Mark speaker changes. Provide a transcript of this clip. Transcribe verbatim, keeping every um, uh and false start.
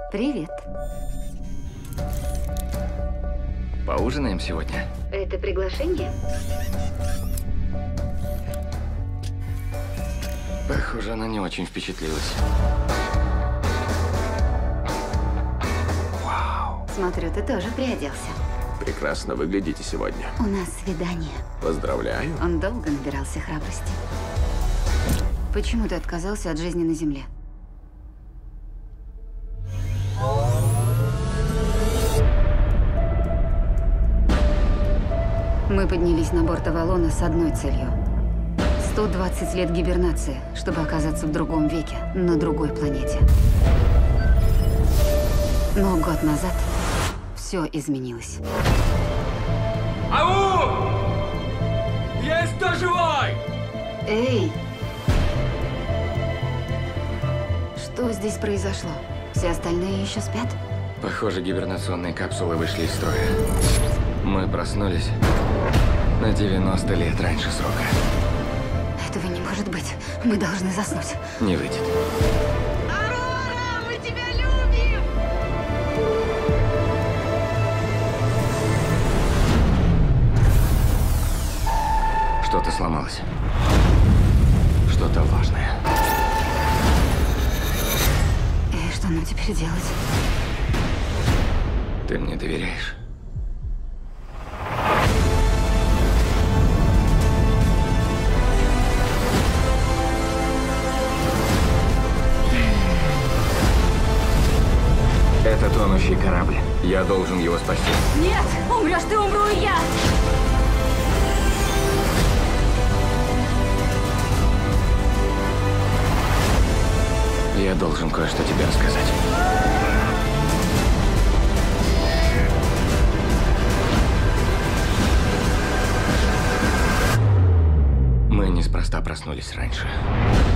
Speaker 1: Привет.
Speaker 2: Поужинаем сегодня?
Speaker 1: Это приглашение?
Speaker 2: Похоже, она не очень впечатлилась.
Speaker 3: Вау.
Speaker 1: Смотрю, ты тоже приоделся.
Speaker 3: Прекрасно выглядите сегодня.
Speaker 1: У нас свидание.
Speaker 3: Поздравляю.
Speaker 1: Он долго набирался храбрости. Почему ты отказался от жизни на Земле? Мы поднялись на борт Авалона с одной целью. сто двадцать лет гибернации, чтобы оказаться в другом веке, на другой планете. Но год назад все изменилось.
Speaker 4: Ау! Есть кто живой?
Speaker 1: Эй! Что здесь произошло? Все остальные еще спят?
Speaker 2: Похоже, гибернационные капсулы вышли из строя. Мы проснулись на девяносто лет раньше срока.
Speaker 1: Этого не может быть. Мы должны заснуть.
Speaker 2: Не выйдет.
Speaker 5: Аврора, мы тебя любим!
Speaker 2: Что-то сломалось. Что-то важное.
Speaker 1: И что нам теперь делать?
Speaker 2: Ты мне доверяешь? Это тонущий корабль. Я должен его спасти.
Speaker 1: Нет! Умрешь ты, умру и я!
Speaker 2: Я должен кое-что тебе рассказать. Мы неспроста проснулись раньше.